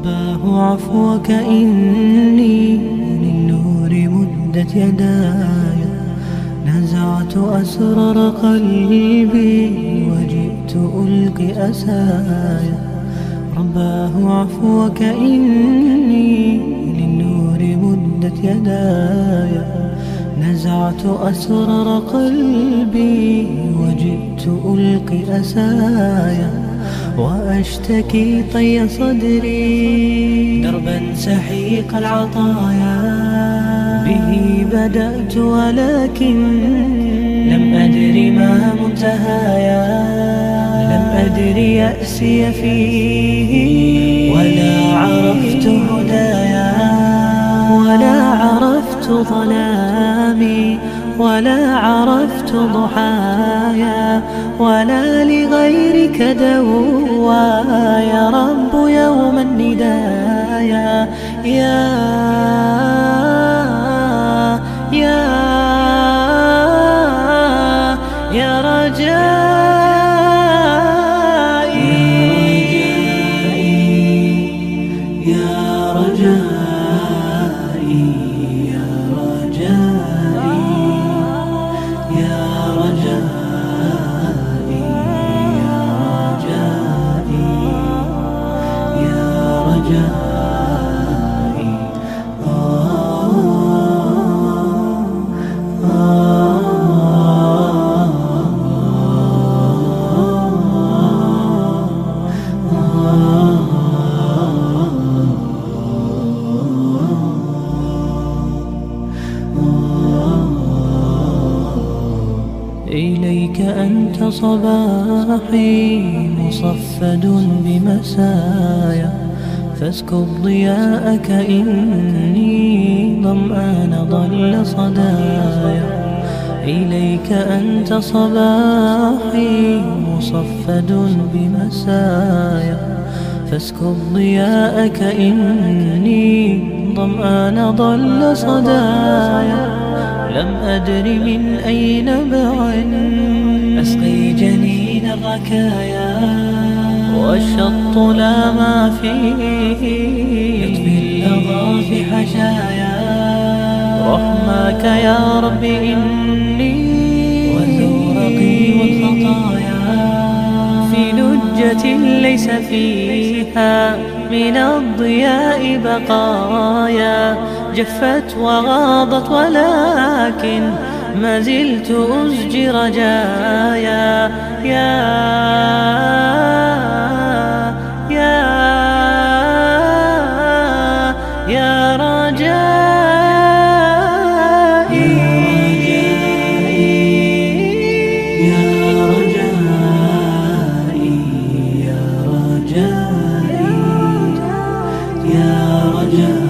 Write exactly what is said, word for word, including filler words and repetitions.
رباه عفوك إني للنور مدت يداي، نزعت أسرار قلبي وجئت ألقي أسايا. رباه عفوك إني للنور مدت يداي، نزعت أسرار قلبي وجئت ألقي أسايا. وأشتكي طي صدري دربا سحيق العطايا، به بدأت ولكن لم أدر ما منتهايا. لم أدر يأسي فيه ولا عرفت هدايا، ولا عرفت ظلامي ولا عرفت ضحايا، ولا لغيرك دوايا. رب يوم الندايا يا يا يا رجائي يا رجائي يا رجائي يا رجائي يا رجائي يا رجائي. آه آه إليك أنت صباحي مصفد بمسايا، فاسكب ضياءك إني ظمآن ضل صدايا. إليك أنت صباحي مصفد بمسايا، فاسكب ضياءك إني ظمآن ضل صدايا. لم أدر من أي نبع أسقي جنين الركايا، والشط لا ما فيه يطفي اللظى في حشايا. رحماك يا رب إني وزورقي والخطايا، في لجة ليس فيها من الضياء بقايا. جفت وغاضت ولكن ما زلت أزجي رجايا. يا يا يا رجائي يا رجائي يا رجائي يا رجائي.